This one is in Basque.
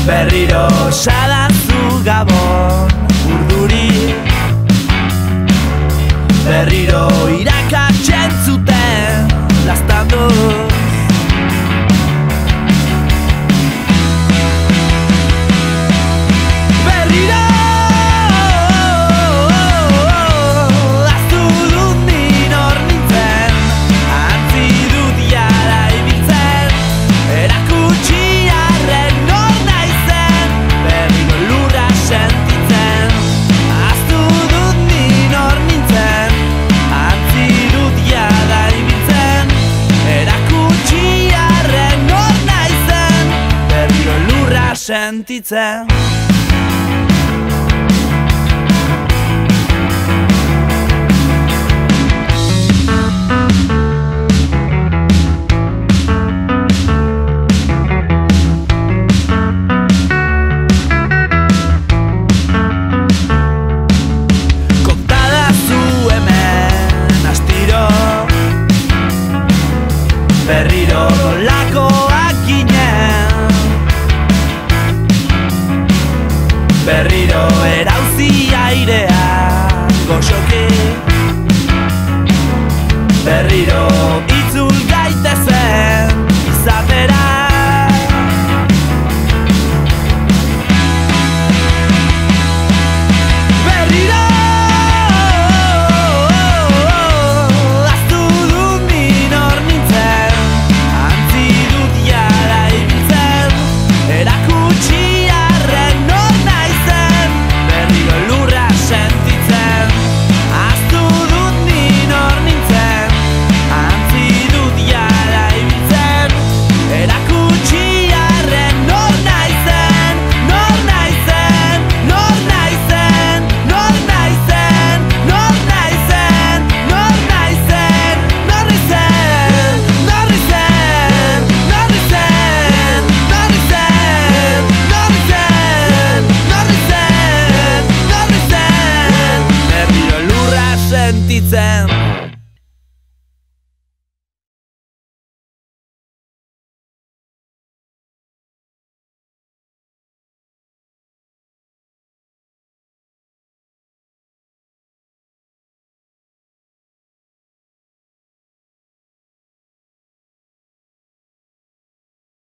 Berriro sadazu gabon urduri, berriro irakatzen zuten lastanduz. Berriro aztu dut minor nintzen, antzi dut jara ibiltzen, erakutsi arren nor naizen, berriro lurra sentitzen. Aztu dut minor nintzen, antzi dut jara ibiltzen, erakutsi arren nor naizen, berriro lurra sentitzen. Berriro lakoak ginen, berriro erauzi airea goxoki, berriro